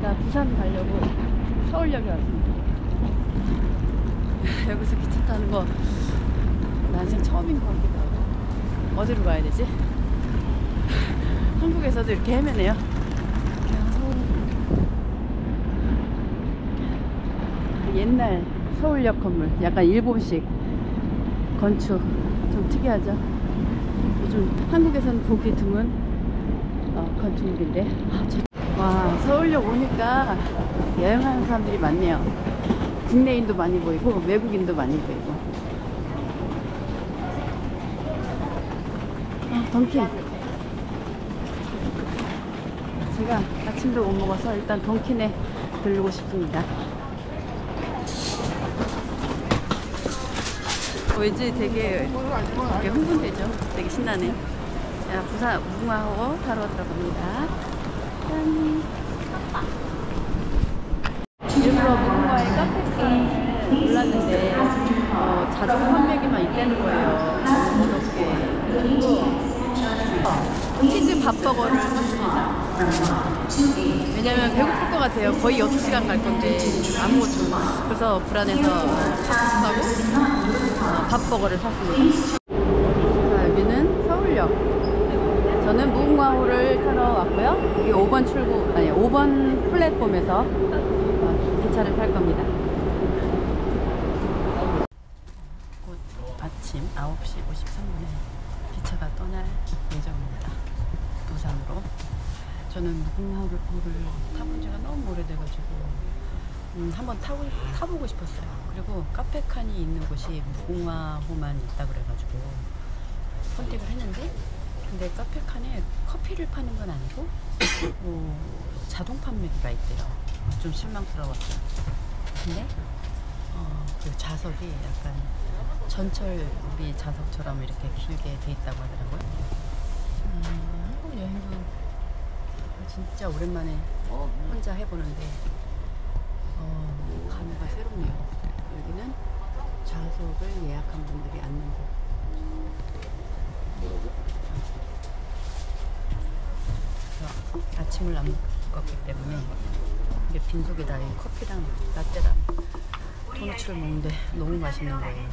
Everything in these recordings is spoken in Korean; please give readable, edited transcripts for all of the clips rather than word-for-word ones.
제가 부산 가려고 서울역에 왔습니다. 여기서 기차 타는 거 난생 처음인 것 같기도 하고. 어디로 가야 되지? 한국에서도 이렇게 헤매네요. 옛날 서울역 건물, 약간 일본식 건축, 좀 특이하죠? 요즘 한국에서는 보기 드문 건축물인데. 와, 서울역 오니까 여행하는 사람들이 많네요. 국내인도 많이 보이고 외국인도 많이 보이고. 던킨. 제가 아침도 못 먹어서 일단 던킨에 들르고 싶습니다. 왠지 되게 흥분되죠? 되게 신나네. 자, 부산 무궁화호 타러 들어갑니다. 짠! 일부러 무궁화에 카페가 몰랐는데 자동 판매기만 있다는 거예요. 어렵게. 치즈 밥버거를 샀습니다. 왜냐면 배고플 것 같아요. 거의 6시간 갈 건데 아무것도 없어요. 그래서 불안해서 샀다고 밥버거를 샀습니다. 자, 여기는 서울역. 저는 무궁화호를 타러 왔고요. 여기 5번 출구, 아니 5번 플랫폼에서 기차를 탈 겁니다. 곧 아침 9시 53분에 기차가 떠날 예정입니다. 부산으로. 저는 무궁화호를 타본 지가 너무 오래돼가지고 한번 타보고 싶었어요. 그리고 카페칸이 있는 곳이 무궁화호만 있다 그래가지고 선택을 했는데, 근데 카페칸에 커피를 파는 건 아니고 자동 판매기가 있대요. 좀 실망스러웠어요. 근데 그 좌석이 약간 전철 우리 좌석처럼 이렇게 길게 돼 있다고 하더라고요. 한국 여행도 진짜 오랜만에 혼자 해보는데 감회가 새롭네요. 여기는 좌석을 예약한 분들이 앉는 곳. 아침을 안 먹었기 때문에 이게 빈속에다 커피랑 라떼랑 도너츠를 먹는데 너무 맛있는 거예요.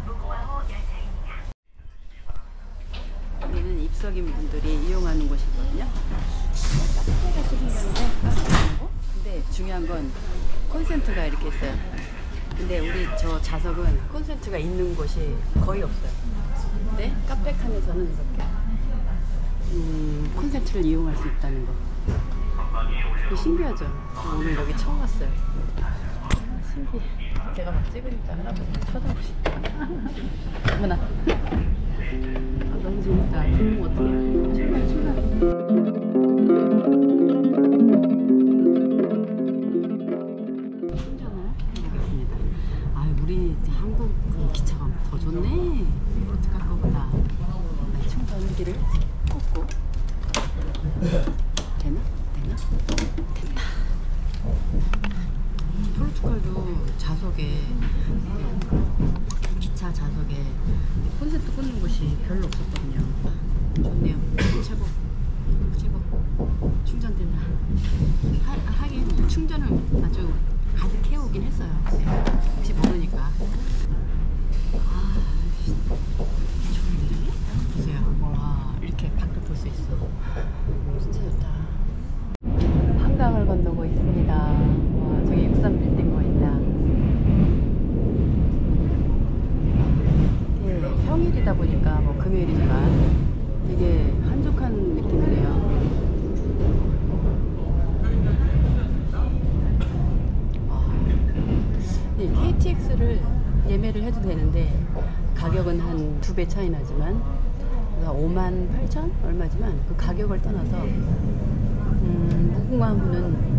여기는 입석인 분들이 이용하는 곳이거든요. 카페같이 생겼는데 카페가 아니고, 근데 중요한 건 콘센트가 이렇게 있어요. 근데 우리 저 좌석은 콘센트가 있는 곳이 거의 없어요. 근데 카페칸에서는 이렇게 콘센트를 이용할 수 있다는 거. 되게 신기하죠? 오늘 여기 처음 왔어요. 신기해. 제가 막 찍으니까 할아버지 쳐다보시니까. 어머나. 너무 재밌다. 어떻게 출발. 충전을 해보겠습니다. 아, 우리 한국 기차가 더 좋네. 어떡할 거보다. 충전기를 꽂고. 되나? 됐다. 포르투갈도 좌석에, 기차 좌석에 콘센트 꽂는 곳이 별로 없었거든요. 좋네요. 최고. 충전된다. 하긴 충전을 아주 가득 해오긴 했어요. 네. 혹시 모르니까. 좋은데? 보세요. 와, 이렇게 밖을 볼 수 있어. 진짜 좋다. 한강을 건너고 있습니다. 와, 저기 63빌딩 보인다. 이게 평일이다 보니까 뭐 금요일이지만 되게 한적한 느낌이네요. 네, KTX를 예매를 해도 되는데 가격은 한 2배 차이 나지만 58,000 얼마지만 그 가격을 떠나서 무궁화호는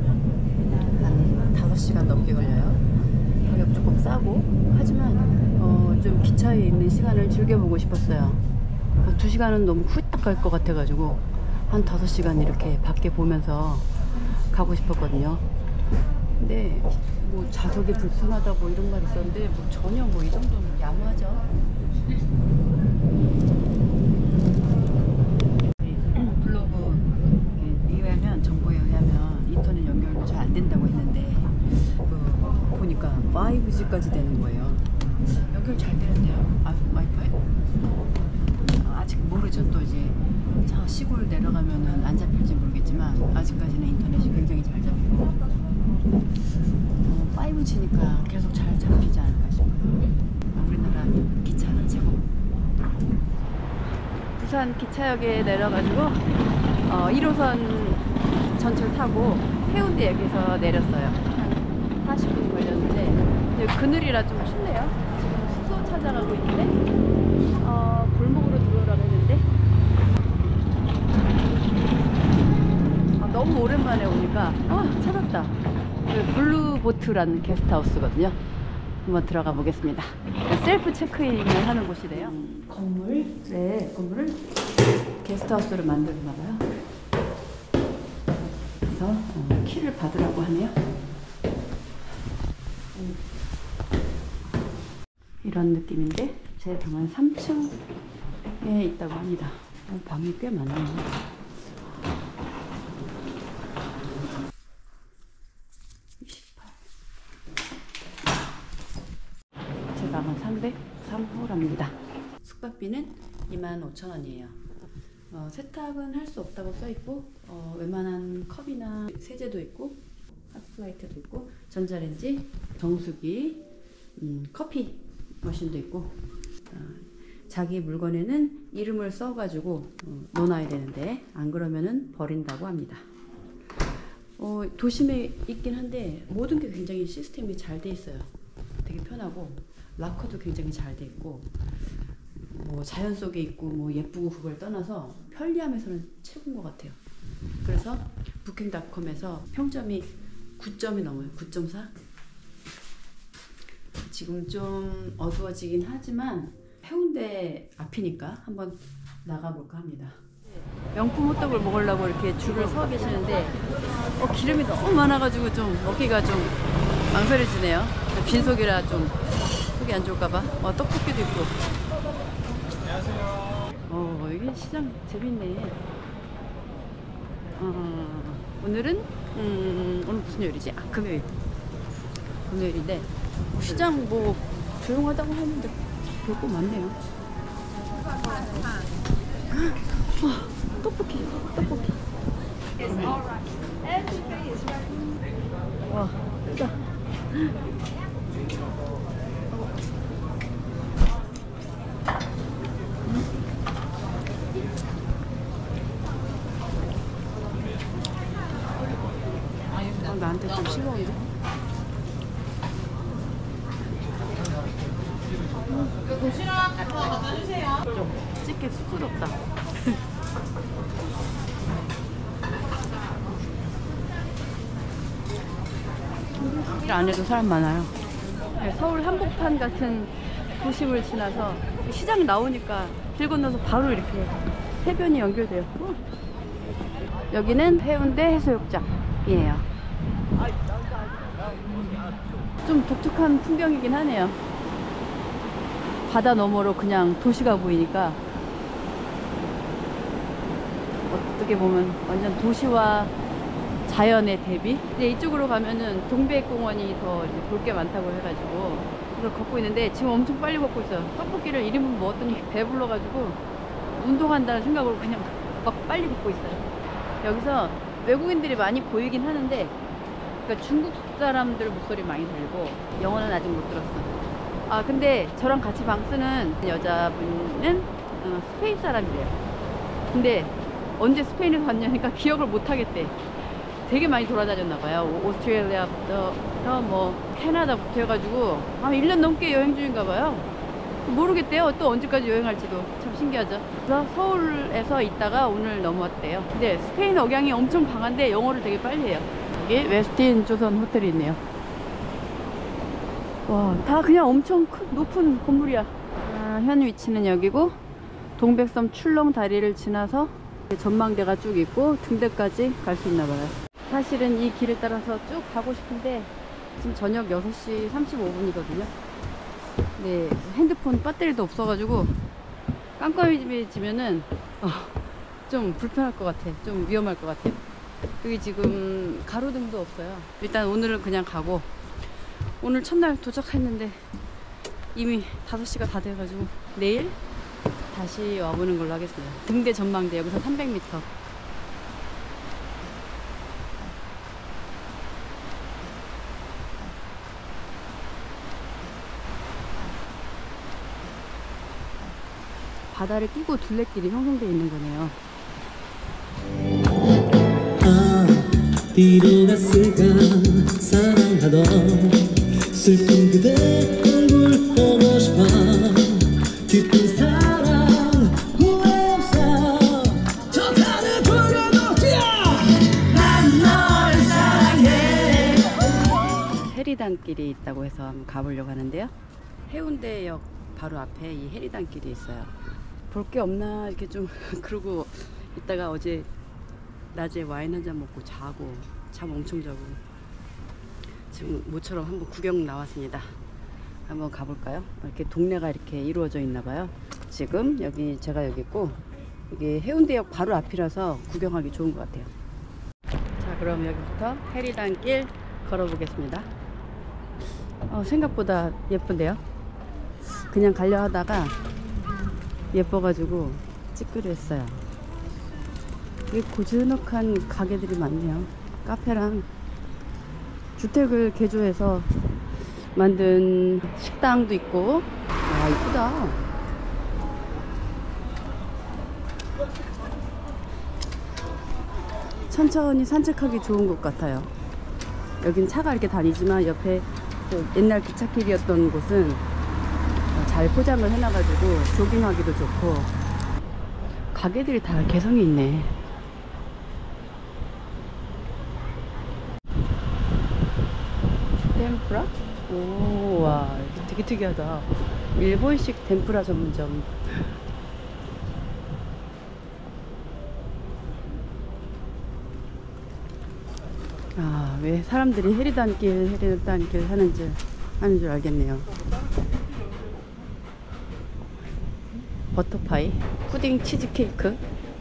한 5시간 넘게 걸려요. 가격 조금 싸고, 하지만 좀 기차에 있는 시간을 즐겨보고 싶었어요. 2시간은 너무 후딱 갈 것 같아가지고 한 5시간 이렇게 밖에 보면서 가고 싶었거든요. 근데 뭐 좌석이 불편하다 뭐 이런 말 있었는데 뭐 전혀 뭐 이 정도는 야무하죠. 블로그 정보에 의하면 인터넷 연결도 잘 안 된다고 했는데 보니까 5G까지 되는 거예요. 연결 잘 되는데요. 와이파이? 아직 모르죠. 또 이제 저 시골 내려가면은 안 잡힐지 모르겠지만 아직까지는 인터넷이 굉장히 잘 잡히고 5G니까 계속 잘 잡히지 않을까 싶어요. 우리나라 기차는 최고. 부산 기차역에 내려가지고 1호선 전철 타고 해운대역에서 내렸어요. 한 40분 걸렸는데 그늘이라 좀 춥네요. 지금 숙소 찾아가고 있는데 골목으로 들어오라고 했는데 너무 오랜만에 오니까 찾았다. 블루보트라는 게스트하우스거든요. 한번 들어가 보겠습니다. 셀프 체크인을 하는 곳이래요. 건물을 게스트하우스로 만들었나 봐요. 그래서 키를 받으라고 하네요. 이런 느낌인데 제 방은 3층에 있다고 합니다. 방이 꽤 많네요. 제 방은 303호랍니다. 숙박비는 25,000원이에요. 세탁은 할 수 없다고 써있고 웬만한 컵이나 세제도 있고 핫플라이트도 있고 전자레인지, 정수기, 커피 머신도 있고 자기 물건에는 이름을 써가지고 넣어놔야 되는데 안 그러면은 버린다고 합니다. 도심에 있긴 한데 모든 게 굉장히 시스템이 잘 돼 있어요. 되게 편하고 락커도 굉장히 잘 돼 있고 뭐 자연 속에 있고 뭐 예쁘고 그걸 떠나서 편리함에서는 최고인 것 같아요. 그래서 부킹닷컴에서 평점이 9점이 넘어요. 9.4. 지금 좀 어두워지긴 하지만 해운대 앞이니까 한번 나가볼까 합니다. 명품 호떡을 먹으려고 이렇게 줄을 서 계시는데 기름이 너무 많아가지고 좀 먹기가 좀 망설여지네요. 빈속이라 좀 속이 안 좋을까봐. 떡볶이도 있고. 여기 시장 재밌네. 오늘은 오늘 무슨 요일이지? 금요일. 금요일인데 시장 뭐 조용하다고 하는데 별거 많네요. 떡볶이. 와, 크다. 나한테 좀 싱거운데? 도시락 갖다 주세요. 좀 찍기 쑥스럽다. 이 안에도 사람 많아요. 서울 한복판 같은 도심을 지나서 시장 나오니까 길 건너서 바로 이렇게 해변이 연결돼요. 여기는 해운대 해수욕장이에요. 좀 독특한 풍경이긴 하네요. 바다 너머로 그냥 도시가 보이니까 어떻게 보면 완전 도시와 자연의 대비. 근데 이쪽으로 가면은 동백공원이 더 볼 게 많다고 해가지고 그걸 걷고 있는데 지금 엄청 빨리 걷고 있어요. 떡볶이를 1인분 먹었더니 배불러가지고 운동한다는 생각으로 그냥 막 빨리 걷고 있어요. 여기서 외국인들이 많이 보이긴 하는데 그러니까 중국 사람들 목소리 많이 들리고 영어는 아직 못 들었어. 근데 저랑 같이 방 쓰는 여자분은 스페인 사람이래요. 근데 언제 스페인에서 왔냐니까 기억을 못 하겠대. 되게 많이 돌아다녔나봐요. 오스트레일리아부터 뭐 캐나다부터 해가지고 1년 넘게 여행 중인가봐요. 모르겠대요. 또 언제까지 여행할지도. 참 신기하죠. 그래서 서울에서 있다가 오늘 넘어왔대요. 근데 스페인 억양이 엄청 강한데 영어를 되게 빨리 해요. 여기 웨스틴 조선 호텔이 있네요. 와, 다 그냥 엄청 높은 건물이야. 현 위치는 여기고 동백섬 출렁 다리를 지나서 전망대가 쭉 있고 등대까지 갈 수 있나봐요. 사실은 이 길을 따라서 쭉 가고 싶은데 지금 저녁 6시 35분이거든요 네, 핸드폰 배터리도 없어가지고 깜깜해지면은 좀 불편할 것 같아. 좀 위험할 것 같아요. 여기 지금 가로등도 없어요. 일단 오늘은 그냥 가고, 오늘 첫날 도착했는데 이미 5시가 다 돼가지고 내일 다시 와보는 걸로 하겠습니다. 등대 전망대 여기서 300m. 바다를 끼고 둘레길이 형성되어 있는 거네요. 뒤로 갔을까 사랑하던 슬픈 그대 얼굴 보고 싶어 깊은 사랑 후회 없어 저 하늘 돌려놓지 난 널 사랑해. 해리단길이 있다고 해서 한번 가보려고 하는데요. 해운대역 바로 앞에 이 해리단길이 있어요. 볼 게 없나 이렇게 좀 그러고 있다가 어제 낮에 와인 한잔 먹고 자고 잠 엄청 자고 지금 모처럼 한번 구경 나왔습니다. 한번 가볼까요? 이렇게 동네가 이렇게 이루어져 있나 봐요. 지금 여기 제가 여기 있고 이게 해운대역 바로 앞이라서 구경하기 좋은 것 같아요. 자, 그럼 여기부터 해리단길 걸어보겠습니다. 생각보다 예쁜데요. 그냥 가려 하다가 예뻐가지고 찍기로 했어요. 여기 고즈넉한 가게들이 많네요. 카페랑 주택을 개조해서 만든 식당도 있고. 와, 이쁘다. 천천히 산책하기 좋은 곳 같아요. 여긴 차가 이렇게 다니지만 옆에 옛날 기찻길이었던 곳은 잘 포장을 해놔가지고 조깅하기도 좋고. 가게들이 다 개성이 있네. 템프라? 오, 와, 되게 특이하다. 일본식 템프라 전문점. 아, 왜 사람들이 해리단길 하는 줄 알겠네요. 버터파이, 푸딩 치즈케이크.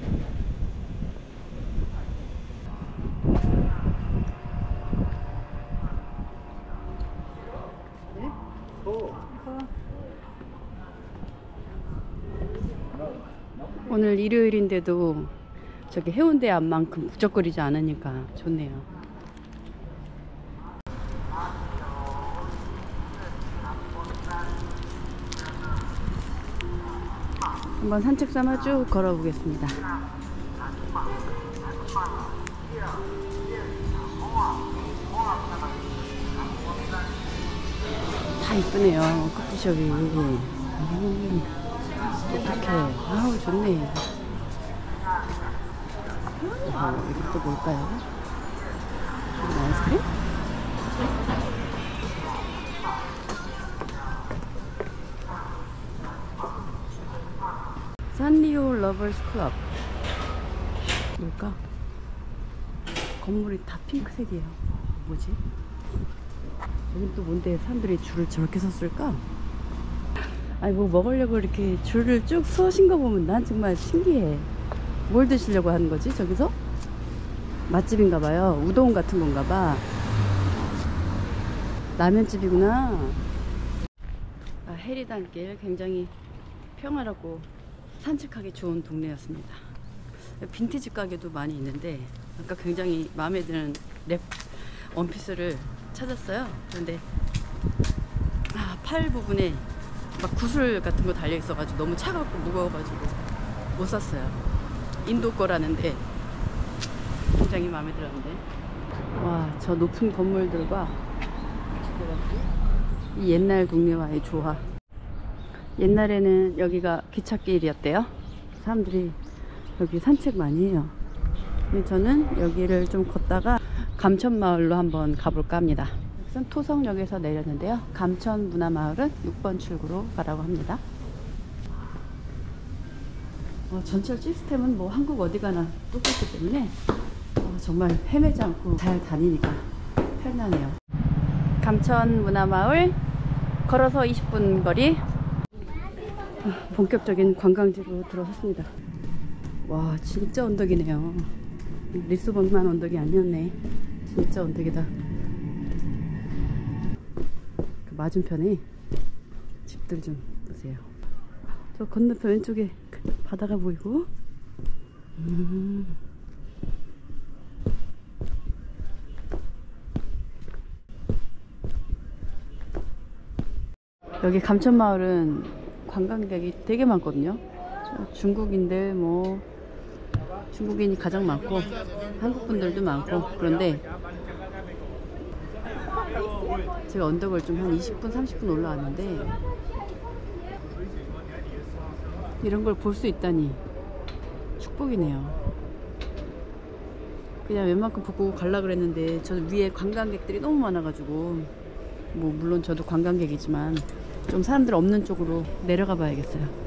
오늘 일요일인데도 저기 해운대 앞만큼 북적거리지 않으니까 좋네요. 한번 산책 삼아 쭉 걸어보겠습니다. 다 이쁘네요. 커피숍이. 어떡해. 아우, 좋네. 여기 또 뭘까요? 아이스크림? 산리오 러버스 클럽. 뭘까? 건물이 다 핑크색이에요. 뭐지? 여긴 또 뭔데 사람들이 줄을 저렇게 섰을까? 아니, 뭐 먹으려고 이렇게 줄을 쭉 서신 거 보면 난 정말 신기해. 뭘 드시려고 하는 거지 저기서? 맛집인가 봐요. 우동 같은 건가 봐. 라면집이구나. 해리단길 굉장히 평화롭고 산책하기 좋은 동네였습니다. 빈티지 가게도 많이 있는데 아까 굉장히 마음에 드는 랩 원피스를 찾았어요. 그런데 팔 부분에 막 구슬 같은 거 달려 있어가지고 너무 차갑고 무거워가지고 못 샀어요. 인도 거라는데 굉장히 마음에 들었는데. 와, 저 높은 건물들과 이 옛날 동네와의 조화. 옛날에는 여기가 기찻길이었대요. 사람들이 여기 산책 많이 해요. 저는 여기를 좀 걷다가 감천마을로 한번 가볼까 합니다. 여기선 토성역에서 내렸는데요. 감천문화마을은 6번 출구로 가라고 합니다. 전철 시스템은 뭐 한국 어디 가나 똑같기 때문에 정말 헤매지 않고 잘 다니니까 편하네요. 감천문화마을 걸어서 20분 거리. 본격적인 관광지로 들어섰습니다. 와, 진짜 언덕이네요. 리스본만 언덕이 아니었네. 진짜 언덕이다. 그 맞은편에 집들 좀 보세요. 저 건너편 왼쪽에 바다가 보이고. 여기 감천마을은 관광객이 되게 많거든요. 중국인들 뭐 중국인이 가장 많고 한국분들도 많고. 그런데 제가 언덕을 좀 한 20분 30분 올라왔는데 이런 걸 볼 수 있다니 축복이네요. 그냥 웬만큼 보고 갈라 그랬는데 저 위에 관광객들이 너무 많아가지고, 뭐 물론 저도 관광객이지만 좀 사람들 없는 쪽으로 내려가 봐야겠어요.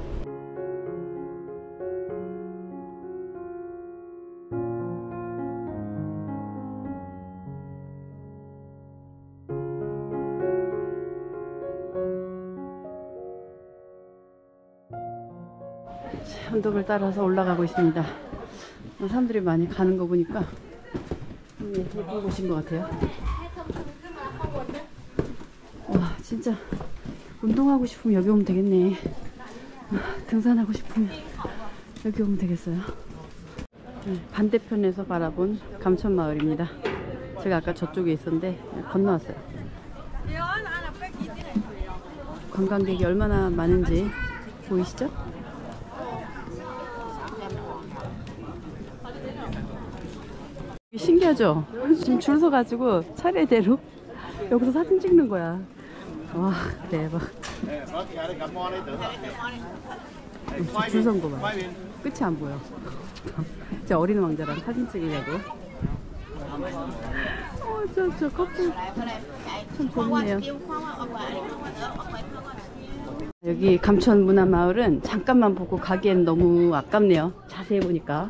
언덕을 따라서 올라가고 있습니다. 사람들이 많이 가는 거 보니까 예쁜 곳인 것 같아요. 와, 진짜 운동하고 싶으면 여기 오면 되겠네. 등산하고 싶으면 여기 오면 되겠어요. 반대편에서 바라본 감천마을입니다. 제가 아까 저쪽에 있었는데 건너왔어요. 관광객이 얼마나 많은지 보이시죠? 신기하죠? 지금 줄 서가지고 차례대로 여기서 사진 찍는 거야. 와, 대박. 줄 선 거 봐. 끝이 안 보여. 진짜 어린 왕자랑 사진 찍으려고. 저 커플 참 좋네요. 여기 감천문화마을은 잠깐만 보고 가기엔 너무 아깝네요. 자세히 보니까.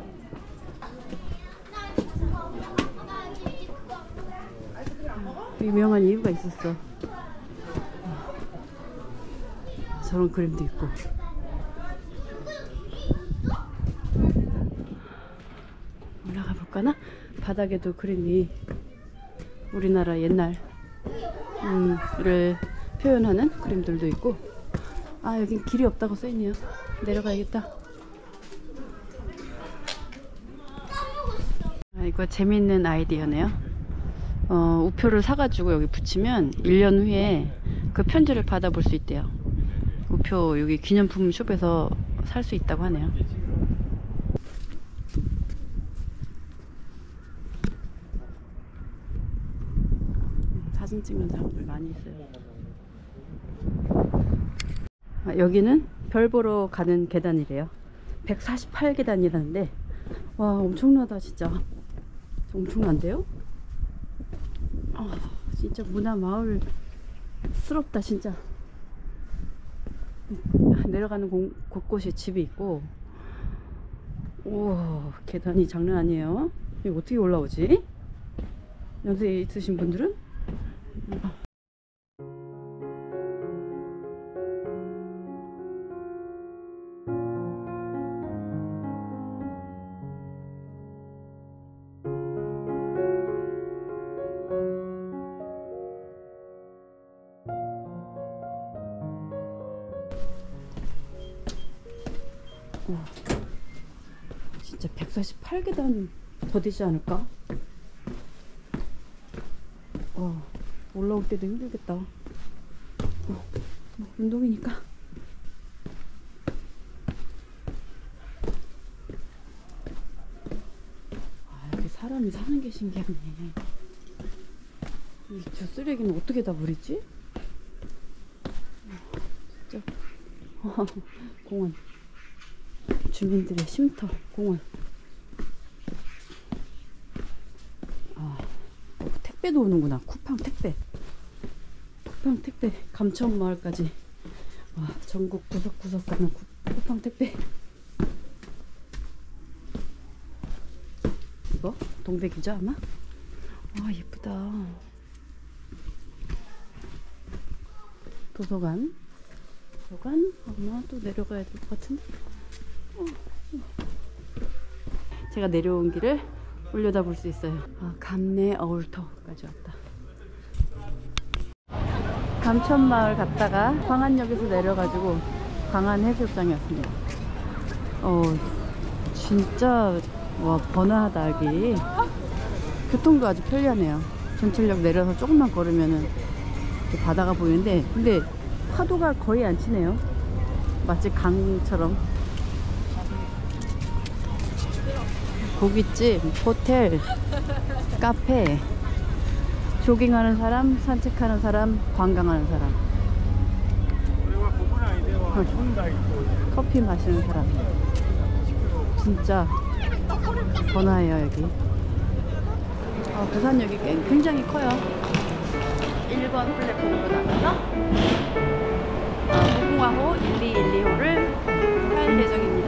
유명한 이유가 있었어. 저런 그림도 있고. 올라가 볼까나? 바닥에도 그림이 우리나라 옛날을 표현하는 그림들도 있고. 아, 여긴 길이 없다고 써있네요. 내려가야겠다. 아, 이거 재밌는 아이디어네요. 우표를 사가지고 여기 붙이면 1년 후에 그 편지를 받아볼 수 있대요. 우표 여기 기념품 숍에서 살 수 있다고 하네요. 사진 찍는 사람들 많이 있어요. 여기는 별 보러 가는 계단이래요. 148계단이라는데 와, 엄청나다. 진짜 엄청난데요? 진짜 문화마을 스럽다 진짜. 내려가는 곳곳에 집이 있고. 우와, 계단이 장난 아니에요. 이거 어떻게 올라오지? 연세 있으신 분들은? 진짜 148계단 더 되지 않을까? 올라올 때도 힘들겠다. 운동이니까. 여기 사람이 사는 게 신기하네. 저 쓰레기는 어떻게 다 버리지? 진짜. 공원. 주민들의 쉼터 공원. 택배도 오는구나. 쿠팡 택배. 쿠팡 택배. 감천마을까지. 와, 전국 구석구석 가는 쿠팡 택배. 이거 동백이죠 아마? 와, 예쁘다. 도서관. 도서관 아마 또 내려가야 될 것 같은데. 제가 내려온 길을 올려다볼 수 있어요. 감내 어울터까지 왔다. 감천마을 갔다가 광안역에서 내려가지고 광안해수욕장에 왔습니다. 진짜 번화하다 여기. 교통도 아주 편리하네요. 전철역 내려서 조금만 걸으면은 이렇게 바다가 보이는데, 근데 파도가 거의 안 치네요. 마치 강처럼. 고깃집, 호텔, 카페, 조깅하는 사람, 산책하는 사람, 관광하는 사람, 커피 마시는 사람. 진짜 번화해요 여기. 부산역이 굉장히 커요. 1번 플랫폼으로 나가서 무궁화호 1212호를 탈 예정입니다.